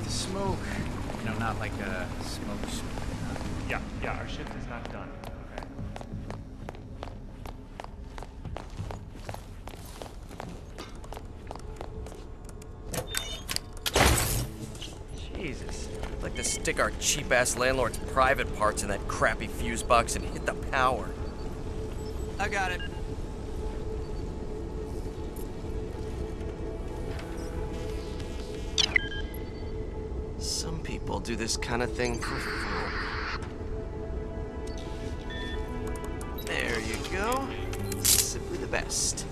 with smoke. You know, not like a smoke. Yeah, our shift is not done. Okay. Jesus. I'd like to stick our cheap-ass landlord's private parts in that crappy fuse box and hit the power. I got it. Some people do this kind of thing for fun. There you go. Simply the best.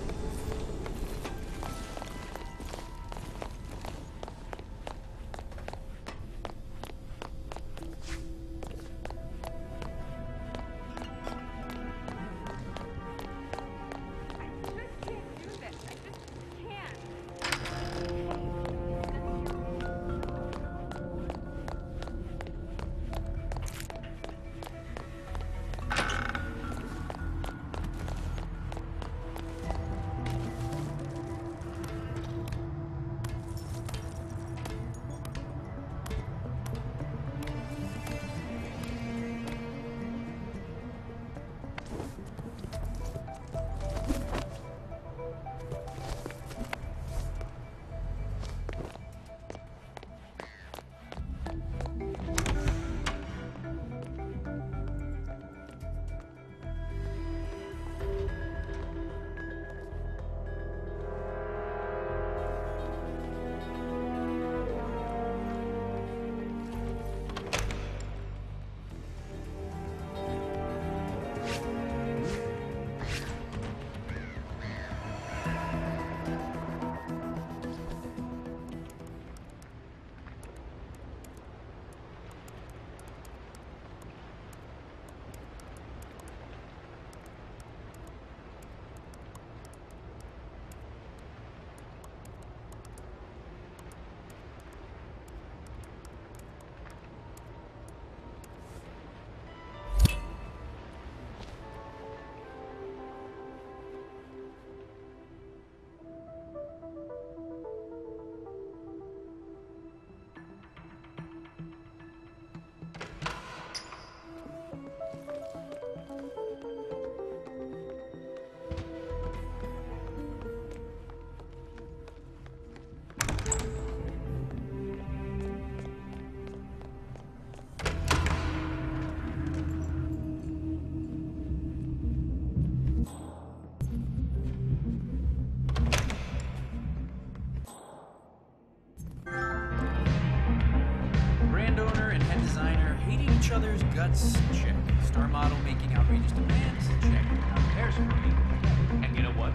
Each other's guts, check. Star model making outrageous demands, check. Now there's free. And you know what?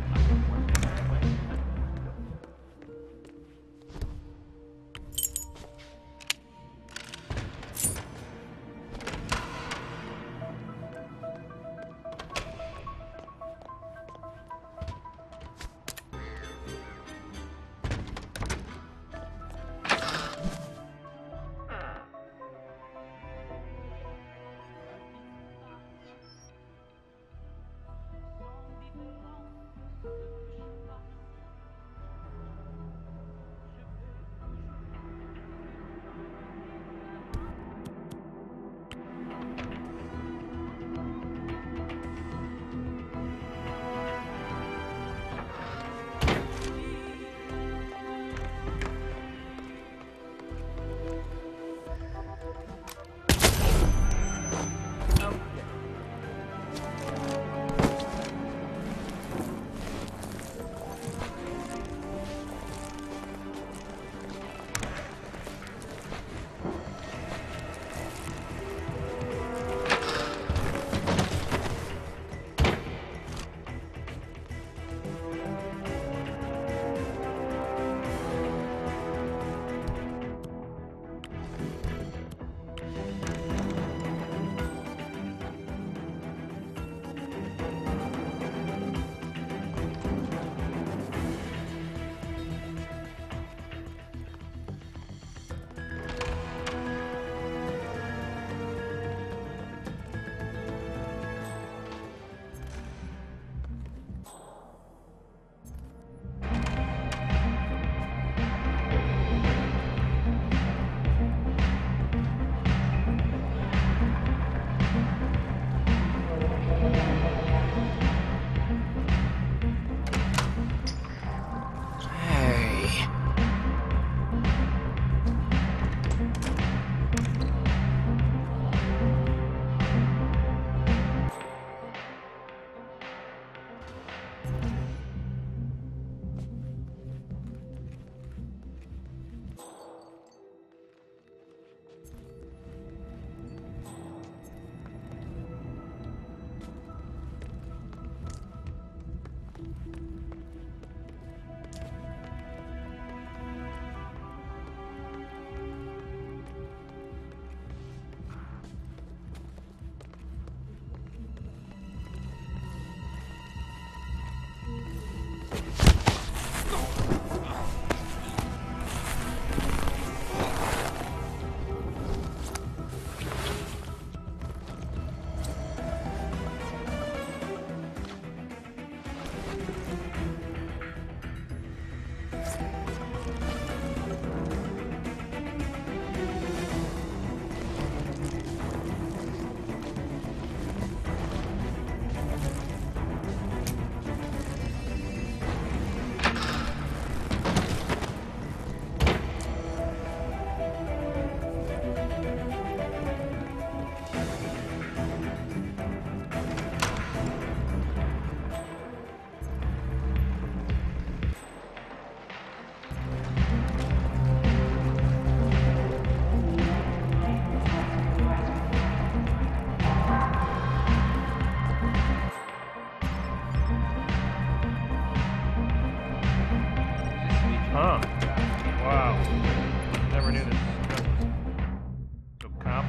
Huh. Wow. Never knew this. So, cop?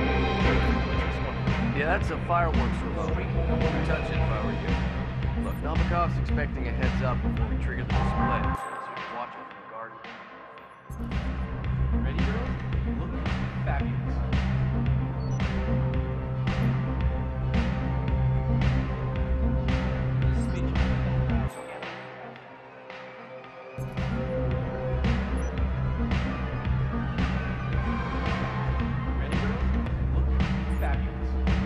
Yeah, that's a fireworks reload. Wouldn't touch it if I were you. Look, Novikov's expecting a heads up before we trigger the display, so just watch out from the garden. Ready, girls? Look fabulous. Ready, girls? Look fabulous.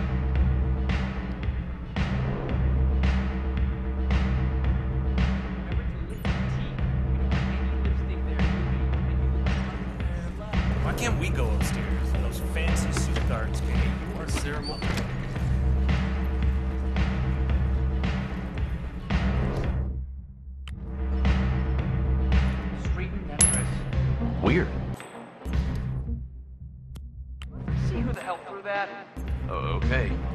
Remember to lift the teeth. We don't want any lipstick there, do we? And you look like Why can't we go upstairs? Those fancy suit guards can hate you. What ceremony? Straighten that dress. Weird. See who the hell threw that? Oh, okay.